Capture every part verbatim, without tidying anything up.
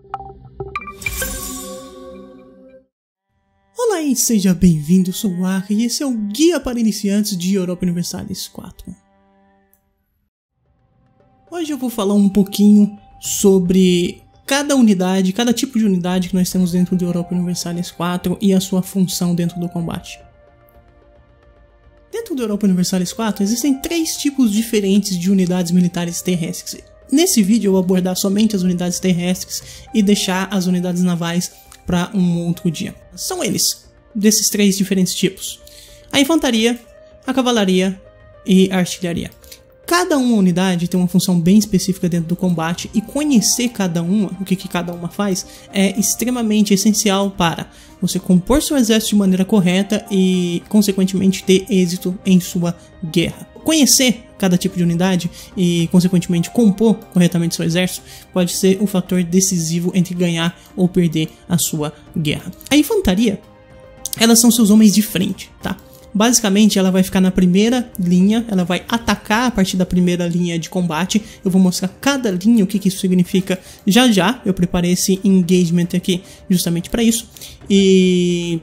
Olá e seja bem-vindo, eu sou o Aka e esse é o Guia para Iniciantes de Europa Universalis quatro. Hoje eu vou falar um pouquinho sobre cada unidade, cada tipo de unidade que nós temos dentro de Europa Universalis quatro e a sua função dentro do combate. Dentro do Europa Universalis quatro existem três tipos diferentes de unidades militares terrestres. Nesse vídeo eu vou abordar somente as unidades terrestres e deixar as unidades navais para um outro dia. São eles, desses três diferentes tipos: a infantaria, a cavalaria e a artilharia. Cada uma unidade tem uma função bem específica dentro do combate e conhecer cada uma, o que, que cada uma faz, é extremamente essencial para você compor seu exército de maneira correta e, consequentemente, ter êxito em sua guerra. Conhecer cada tipo de unidade e, consequentemente, compor corretamente seu exército pode ser o fator decisivo entre ganhar ou perder a sua guerra. A infantaria, elas são seus homens de frente, tá? Basicamente, ela vai ficar na primeira linha, ela vai atacar a partir da primeira linha de combate. Eu vou mostrar cada linha, o que, que isso significa já já. Eu preparei esse engagement aqui justamente para isso. E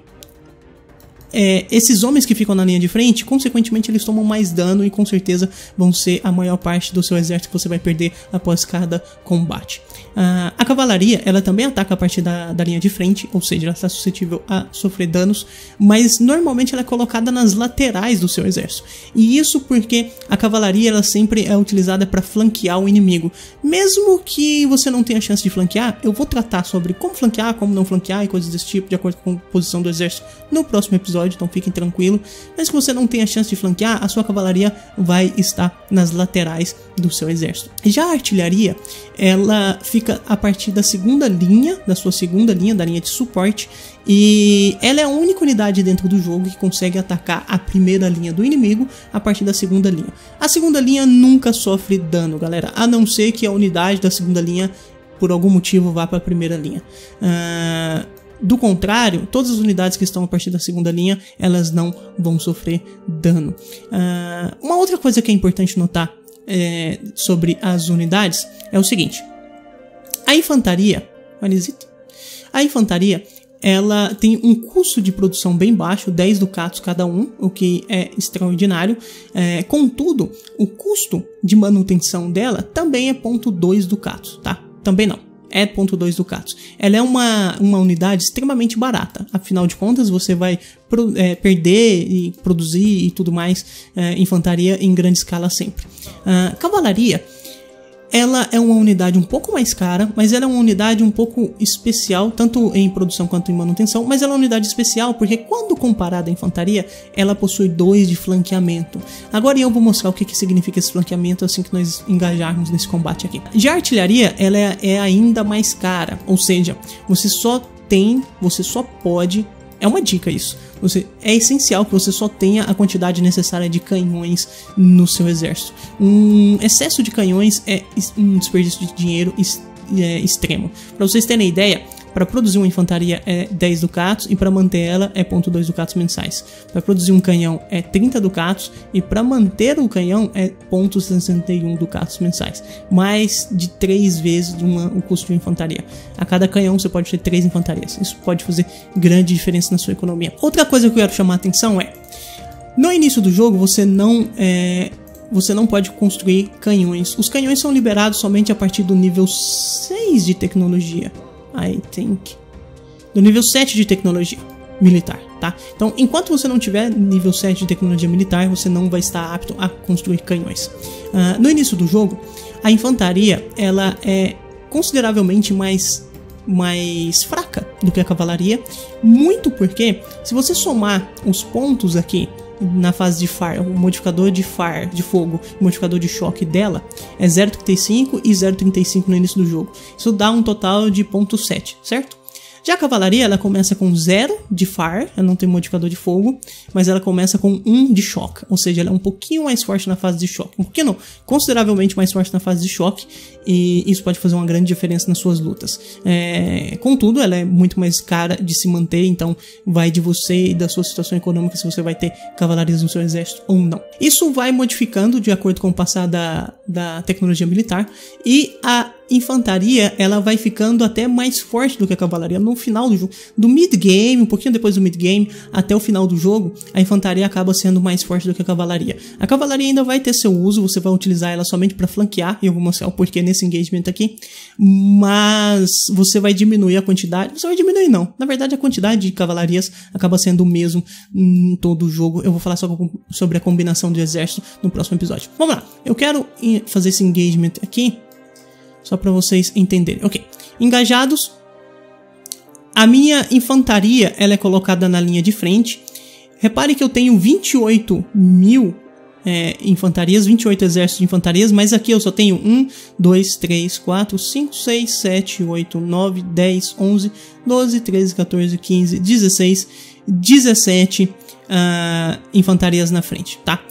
é, esses homens que ficam na linha de frente, consequentemente, eles tomam mais dano e com certeza vão ser a maior parte do seu exército que você vai perder após cada combate. Uh, a cavalaria, ela também ataca a partir da, da linha de frente, ou seja, ela está suscetível a sofrer danos, mas normalmente ela é colocada nas laterais do seu exército. E isso porque a cavalaria ela sempre é utilizada para flanquear o inimigo. Mesmo que você não tenha chance de flanquear, eu vou tratar sobre como flanquear, como não flanquear e coisas desse tipo, de acordo com a posição do exército no próximo episódio, então fiquem tranquilos. Mas se você não tenha chance de flanquear, a sua cavalaria vai estar nas laterais do seu exército. Já a artilharia, ela fica a partir da segunda linha, da sua segunda linha, da linha de suporte, e ela é a única unidade dentro do jogo que consegue atacar a primeira linha do inimigo a partir da segunda linha. A segunda linha nunca sofre dano, galera, a não ser que a unidade da segunda linha, por algum motivo, vá para a primeira linha. Uh, do contrário, todas as unidades que estão a partir da segunda linha, elas não vão sofrer dano. Uh, uma outra coisa que é importante notar é, sobre as unidades é o seguinte: a infantaria, a infantaria, ela tem um custo de produção bem baixo, dez ducatos cada um, o que é extraordinário. É, contudo, o custo de manutenção dela também é zero ponto dois ducatos, tá? Também não, é zero ponto dois ducatos. Ela é uma, uma unidade extremamente barata, afinal de contas você vai pro, é, perder e produzir e tudo mais é, infantaria em grande escala sempre. Uh, cavalaria, ela é uma unidade um pouco mais cara, mas ela é uma unidade um pouco especial, tanto em produção quanto em manutenção, mas ela é uma unidade especial porque quando comparada à infantaria, ela possui dois de flanqueamento. Agora eu vou mostrar o que, que significa esse flanqueamento assim que nós engajarmos nesse combate aqui. Já a artilharia, ela é, é ainda mais cara, ou seja, você só tem, você só pode... É uma dica isso. Você, é essencial que você só tenha a quantidade necessária de canhões no seu exército. Um excesso de canhões é um desperdício de dinheiro é, extremo. Para vocês terem ideia, para produzir uma infantaria é dez ducatos e para manter ela é zero ponto dois ducatos mensais. Para produzir um canhão é trinta ducatos e para manter o canhão é zero ponto sessenta e um ducatos mensais. Mais de três vezes uma, o custo de uma infantaria. A cada canhão você pode ter três infantarias. Isso pode fazer grande diferença na sua economia. Outra coisa que eu quero chamar a atenção é: no início do jogo você não é, você não pode construir canhões. Os canhões são liberados somente a partir do nível seis de tecnologia. I think. Do nível sete de tecnologia militar, tá? Então, enquanto você não tiver nível sete de tecnologia militar, você não vai estar apto a construir canhões. Uh, no início do jogo, a infantaria, ela é consideravelmente mais, mais fraca do que a cavalaria, muito porque, se você somar os pontos aqui na fase de Fire, o modificador de Fire, de fogo, o modificador de choque dela é zero vírgula trinta e cinco e zero vírgula trinta e cinco no início do jogo. Isso dá um total de zero vírgula sete, certo? Já a cavalaria, ela começa com zero de Fire, ela não tem modificador de fogo, mas ela começa com um de choque, ou seja, ela é um pouquinho mais forte na fase de choque, um pouquinho não, consideravelmente mais forte na fase de choque, e isso pode fazer uma grande diferença nas suas lutas. É, contudo, ela é muito mais cara de se manter, então vai de você e da sua situação econômica se você vai ter cavalarias no seu exército ou não. Isso vai modificando de acordo com o passar da, da tecnologia militar, e a infantaria ela vai ficando até mais forte do que a cavalaria no final do jogo. Do mid-game, um pouquinho depois do mid-game, até o final do jogo, a infantaria acaba sendo mais forte do que a cavalaria. A cavalaria ainda vai ter seu uso, você vai utilizar ela somente para flanquear, e eu vou mostrar o porquê nesse engagement aqui, mas você vai diminuir a quantidade, você vai diminuir não, na verdade a quantidade de cavalarias acaba sendo o mesmo em todo o jogo. Eu vou falar só sobre a combinação de exército no próximo episódio. Vamos lá, eu quero fazer esse engagement aqui, só para vocês entenderem. Ok, engajados, a minha infantaria ela é colocada na linha de frente. Repare que eu tenho vinte e oito mil é, infantarias, vinte e oito exércitos de infantarias, mas aqui eu só tenho um, dois, três, quatro, cinco, seis, sete, oito, nove, dez, onze, doze, treze, quatorze, quinze, dezesseis, dezessete uh, infantarias na frente, tá?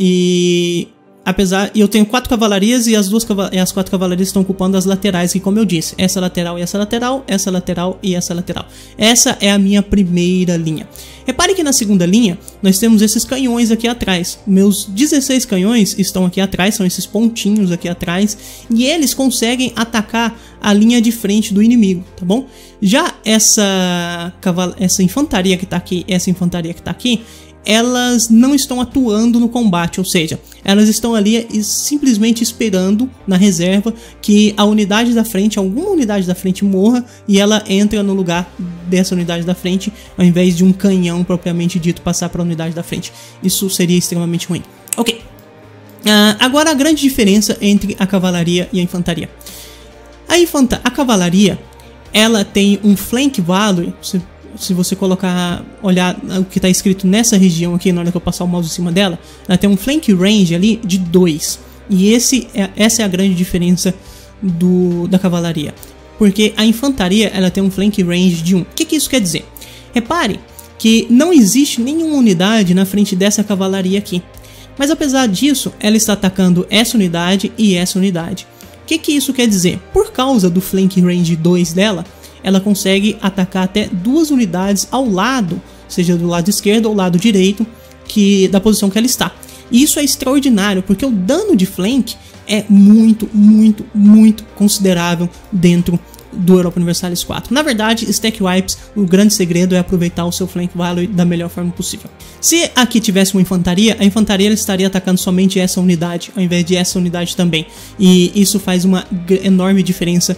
E apesar, eu tenho quatro cavalarias e as duas e as quatro cavalarias estão ocupando as laterais, que como eu disse, essa lateral e essa lateral, essa lateral e essa lateral. Essa é a minha primeira linha. Repare que na segunda linha nós temos esses canhões aqui atrás. Meus dezesseis canhões estão aqui atrás, são esses pontinhos aqui atrás, e eles conseguem atacar a linha de frente do inimigo, tá bom? Já essa caval essa infantaria que tá aqui, essa infantaria que tá aqui, elas não estão atuando no combate, ou seja, elas estão ali simplesmente esperando na reserva que a unidade da frente, alguma unidade da frente morra e ela entra no lugar dessa unidade da frente, ao invés de um canhão propriamente dito passar para a unidade da frente. Isso seria extremamente ruim. Ok, uh, agora a grande diferença entre a cavalaria e a infantaria. A, infanta a cavalaria, ela tem um flank value. Se você colocar, olhar o que está escrito nessa região aqui, na hora que eu passar o mouse em cima dela, ela tem um flank range ali de dois. E esse é, essa é a grande diferença do, da cavalaria. Porque a infantaria ela tem um flank range de um. O que, que isso quer dizer? Repare que não existe nenhuma unidade na frente dessa cavalaria aqui. Mas apesar disso, ela está atacando essa unidade e essa unidade. O que, que isso quer dizer? Por causa do flank range dois dela, ela consegue atacar até duas unidades ao lado, seja do lado esquerdo ou lado direito, que, da posição que ela está. E isso é extraordinário, porque o dano de flank é muito, muito, muito considerável dentro do Europa Universalis quatro. Na verdade, Stack Wipes, o grande segredo é aproveitar o seu flank value da melhor forma possível. Se aqui tivesse uma infantaria, a infantaria estaria atacando somente essa unidade, ao invés de essa unidade também. E isso faz uma enorme diferença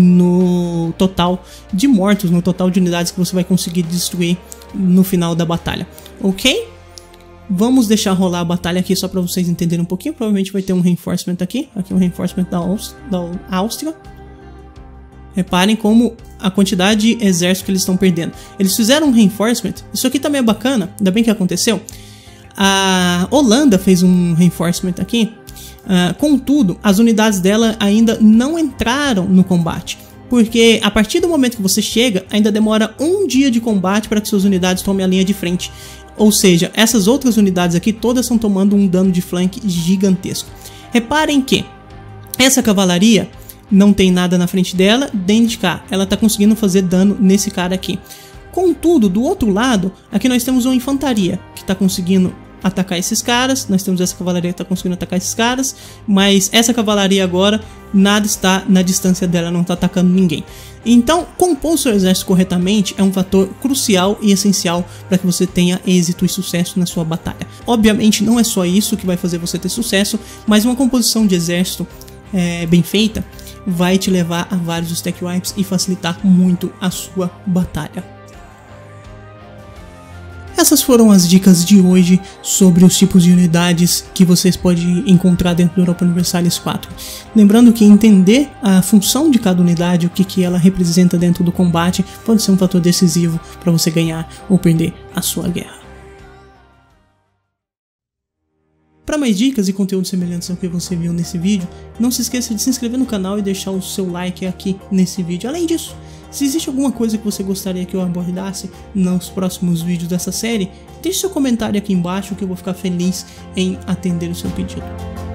no total de mortos, no total de unidades que você vai conseguir destruir no final da batalha. Ok? Vamos deixar rolar a batalha aqui só para vocês entenderem um pouquinho. Provavelmente vai ter um reinforcement aqui. Aqui um reinforcement da, Áust da Áustria. Reparem como a quantidade de exército que eles estão perdendo. Eles fizeram um reinforcement. Isso aqui também é bacana. Ainda bem que aconteceu. A Holanda fez um reinforcement aqui. Uh, contudo, as unidades dela ainda não entraram no combate. Porque a partir do momento que você chega, ainda demora um dia de combate para que suas unidades tomem a linha de frente. Ou seja, essas outras unidades aqui todas estão tomando um dano de flank gigantesco. Reparem que essa cavalaria não tem nada na frente dela, nem de cá. Ela está conseguindo fazer dano nesse cara aqui. Contudo, do outro lado, aqui nós temos uma infantaria que está conseguindo atacar esses caras. Nós temos essa cavalaria que está conseguindo atacar esses caras. Mas essa cavalaria agora, nada está na distância dela, não está atacando ninguém. Então, compor o seu exército corretamente é um fator crucial e essencial para que você tenha êxito e sucesso na sua batalha. Obviamente, não é só isso que vai fazer você ter sucesso, mas uma composição de exército é, bem feita vai te levar a vários stack wipes e facilitar muito a sua batalha. Essas foram as dicas de hoje sobre os tipos de unidades que vocês podem encontrar dentro do Europa Universalis quatro. Lembrando que entender a função de cada unidade, o que, que ela representa dentro do combate, pode ser um fator decisivo para você ganhar ou perder a sua guerra. Para mais dicas e conteúdos semelhantes ao que você viu nesse vídeo, não se esqueça de se inscrever no canal e deixar o seu like aqui nesse vídeo. Além disso, se existe alguma coisa que você gostaria que eu abordasse nos próximos vídeos dessa série, deixe seu comentário aqui embaixo que eu vou ficar feliz em atender o seu pedido.